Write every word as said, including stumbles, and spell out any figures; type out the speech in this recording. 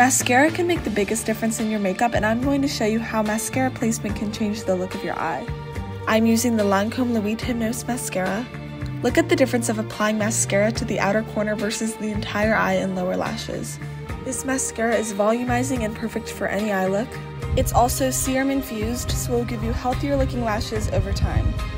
Mascara can make the biggest difference in your makeup, and I'm going to show you how mascara placement can change the look of your eye. I'm using the Lancôme Hypnôse mascara. Look at the difference of applying mascara to the outer corner versus the entire eye and lower lashes. This mascara is volumizing and perfect for any eye look. It's also serum infused, so it will give you healthier looking lashes over time.